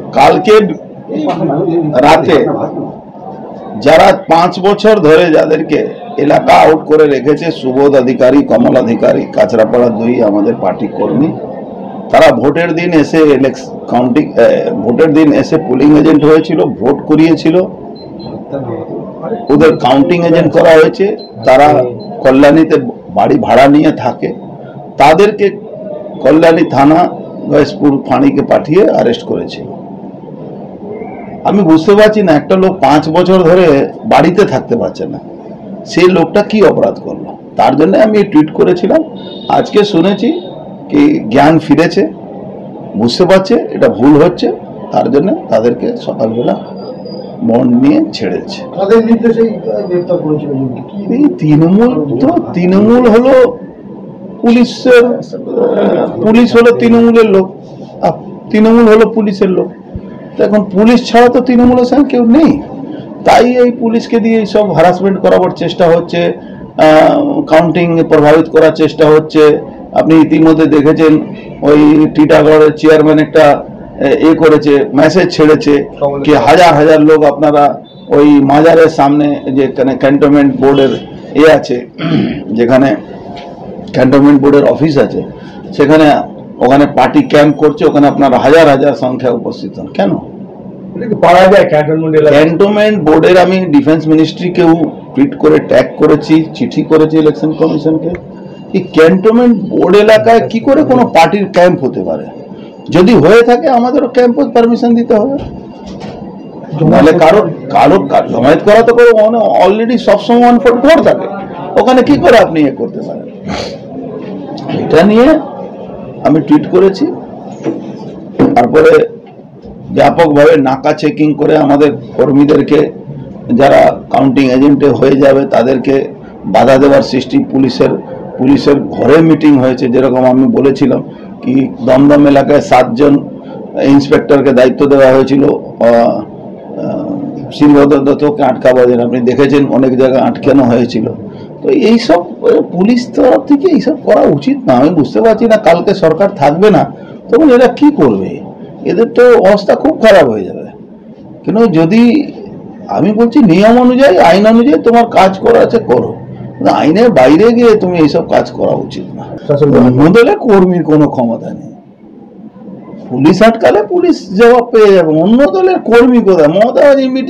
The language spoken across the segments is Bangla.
কালকে রাতে যারা 5 বছর ধরে যাদেরকে এলাকা আউট করে রেখেছে, সুবোধ অধিকারী, কমল অধিকারী, কাঁচরাপাড়া 2 আমাদের পার্টি কর্মী, তারা ভোটের দিন এসে ভোটের দিন এসে পোলিং এজেন্ট হয়েছিল, ভোট করিয়েছিল, ওদের কাউন্টিং এজেন্ট করা হয়েছে, তারা কল্যাণীতে বাড়ি ভাড়া নিয়ে থাকে, তাদেরকে কল্যাণী থানা গয়েশপুর ফাঁড়িকে পাঠিয়ে অ্যারেস্ট করেছিল। আমি বুঝতে পারছি না, একটা লোক 5 বছর ধরে বাড়িতে থাকতে পারছে না, সেই লোকটা কি অপরাধ করলো? তার জন্য আমি টুইট করেছিলাম। আজকে শুনেছি কি জ্ঞান ফিরেছে, বুঝতে পারছে এটা ভুল হচ্ছে, তার জন্য তাদেরকে সকালবেলা বন্ড নিয়ে ছেড়েছে। এই তৃণমূল হলো পুলিশ হলো তৃণমূলের লোক, তৃণমূল হলো পুলিশের লোক। এখন পুলিশ ছাড়া তো তৃণমূলের সঙ্গে কেউ নেই, তাই এই পুলিশকে দিয়ে সব হ্যারাসমেন্ট করাবার চেষ্টা হচ্ছে, কাউন্টিং প্রভাবিত করার চেষ্টা হচ্ছে। আপনি ইতিমধ্যে দেখেছেন ওই টিটাগড়ের চেয়ারম্যান একটা করেছে, মেসেজ ছেড়েছে কি হাজার হাজার লোক আপনারা ওই মাজারের সামনে যে ক্যান্টনমেন্ট বোর্ডের আছে, যেখানে ক্যান্টনমেন্ট বোর্ডের অফিস আছে, সেখানে ওখানে পার্টি ক্যাম্প করছে, ওখানে আপনারা হাজার হাজার সংখ্যা উপস্থিত হন। কেন পারা যায় ক্যান্টনমেন্ট বোর্ডের? আমি ডিফেন্স মিনিস্ট্রিকেও টুইট করে ট্যাগ করেছি, চিঠি করেছি ইলেকশন কমিশনকে। এই ক্যান্টনমেন্ট বোর্ড এলাকায় কি করে কোনো পার্টির ক্যাম্প হতে পারে? যদি হয়ে থাকে আমাদেরও ক্যাম্পে পারমিশন দিতে হবে, নাহলে কারো জমায়েত করা তো করে অলরেডি সবসময় অন ফোর্ট ভোট থাকে, ওখানে কি করে আপনি করতে পারেন? এটা নিয়ে আমি টুইট করেছি। তারপরে ব্যাপকভাবে নাকা চেকিং করে আমাদের কর্মীদেরকে, যারা কাউন্টিং এজেন্টে হয়ে যাবে তাদেরকে বাধা দেওয়ার সৃষ্টি, পুলিশের ঘরে মিটিং হয়েছে। যেরকম আমি বলেছিলাম কি দমদম এলাকায় 7 জন ইন্সপেক্টরকে দায়িত্ব দেওয়া হয়েছিল শিলভদ্র দত্তকে আটকাবার জন্য, আপনি দেখেছেন অনেক জায়গায় আটকানো হয়েছিল। তো এইসব পুলিশ তরফ থেকে এইসব করা উচিত না। আমি বুঝতে পারছি না, কালকে সরকার থাকবে না, তখন এরা কি করবে? এদের তো অবস্থা খুব খারাপ হয়ে যাবে। কেন, যদি আমি বলছি নিয়ম অনুযায়ী, আইন অনুযায়ী তোমার কাজ করা আছে করো, আইনের বাইরে গিয়ে তুমি এইসব কাজ করা উচিত না। অন্য দলে কর্মীর কোনো ক্ষমতা নেই, পুলিশ আটকালে পুলিশ জবাব পেয়ে যাবে, অন্য দলের কর্মী কোথায়? মমতা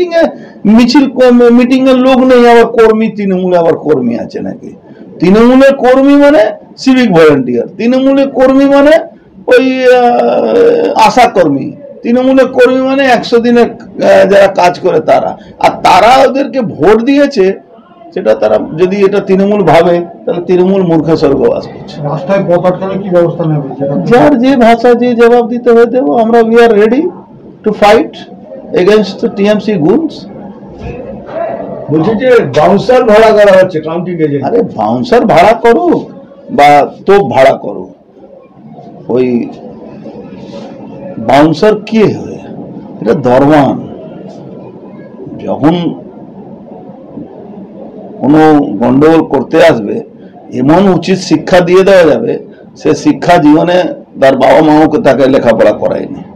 মিটিং এর লোক নেই, আবার কর্মী, তৃণমূলে আবার কর্মী আছে নাকি? তৃণমূলের কর্মী মানে সিভিক ভলেন্টিয়ার, তৃণমূলের কর্মী মানে ওই আশা কর্মী, তৃণমূলের কর্মী মানে 100 দিনের যারা কাজ করে তারা। আর তারা ওদেরকে ভোট দিয়েছে, সেটা তারা যদি এটা তৃণমূল ভাবে, তাহলে তৃণমূল মূর্খ স্বর্গবাস করছে। রাস্তায় পথ আটকালে কি ব্যবস্থা নেবে? যার যে ভাষা যে জবাব দিতে হয়ে দেবো আমরা। We are ready to fight against the TMC goons. বলছি যে বাউন্সার ভাড়া করা হচ্ছে কাউন্টিং এজেন্ট। আরে বাউন্সার ভাড়া করুক বা তোপ ভাড়া করুক, ওই বাউন্সার কে হয়? এটা দরওয়ান। যখন কোনো গন্ডগোল করতে আসবে, এমন উচিত শিক্ষা দিয়ে দেওয়া যাবে, সে শিক্ষা জীবনে তার বাবা মাকে তাকে লেখাপড়া করায়নি।